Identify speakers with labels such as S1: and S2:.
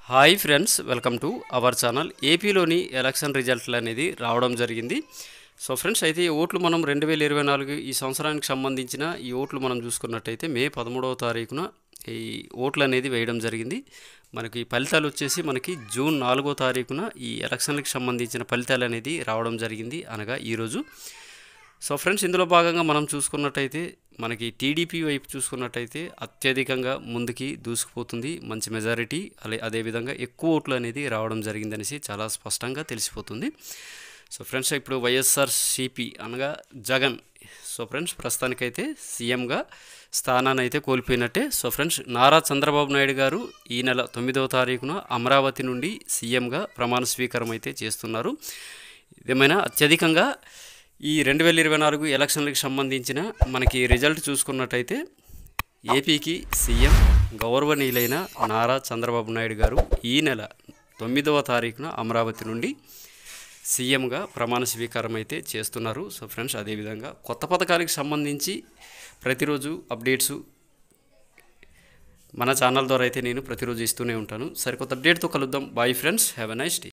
S1: Hi friends, welcome to our channel. ఏపీలోని election రిజల్ట్లు అనేది రావడం జరిగింది. సో ఫ్రెండ్స్, అయితే ఈ ఓట్లు మనం 2024 ఈ సంవత్సరానికి సంబంధించిన ఈ ఓట్లు మనం చూసుకున్నట్టయితే మే 13వ తారీఖున ఈ ఓట్లు అనేది వేయడం జరిగింది. మనకి ఫలితాలు వచ్చేసి మనకి జూన్ 4వ తారీఖున ఈ ఎలక్షన్లకు సంబంధించిన ఫలితాలు అనేది రావడం జరిగింది, అనగా ఈరోజు. సో ఫ్రెండ్స్, ఇందులో భాగంగా మనం చూసుకున్నట్టయితే మనకి టీడీపీ వైపు చూసుకున్నట్టయితే అత్యధికంగా ముందుకి దూసుకుపోతుంది, మంచి మెజారిటీ, అదేవిధంగా ఎక్కువ ఓట్లు అనేది రావడం జరిగిందనేసి చాలా స్పష్టంగా తెలిసిపోతుంది. సో ఫ్రెండ్స్, ఇప్పుడు వైఎస్ఆర్సీపీ అనగా జగన్, సో ఫ్రెండ్స్ ప్రస్తుతానికైతే సీఎంగా స్థానాన్ని అయితే కోల్పోయినట్టే. సో ఫ్రెండ్స్, నారా చంద్రబాబు నాయుడు గారు ఈ నెల 9వ తారీఖున అమరావతి నుండి సీఎంగా ప్రమాణ స్వీకారం అయితే చేస్తున్నారు. ఏమైనా అత్యధికంగా ఈ 2024 ఎలక్షన్లకు సంబంధించిన మనకి రిజల్ట్ చూసుకున్నట్టయితే ఏపీకి సీఎం గౌరవనీయులైన నారా చంద్రబాబు నాయుడు గారు ఈ నెల 9వ తారీఖున అమరావతి నుండి సీఎంగా ప్రమాణ స్వీకారం అయితే చేస్తున్నారు. సో ఫ్రెండ్స్, అదేవిధంగా కొత్త పథకాలకు సంబంధించి ప్రతిరోజు అప్డేట్స్ మన ఛానల్ ద్వారా అయితే నేను ప్రతిరోజు ఇస్తూనే ఉంటాను. సరికొత్త అప్డేట్తో కలుద్దాం. Bye friends, have a nice day.